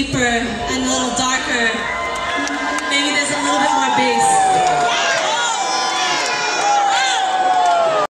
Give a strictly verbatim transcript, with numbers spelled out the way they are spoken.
deeper and a little darker. Maybe there's a little bit more bass.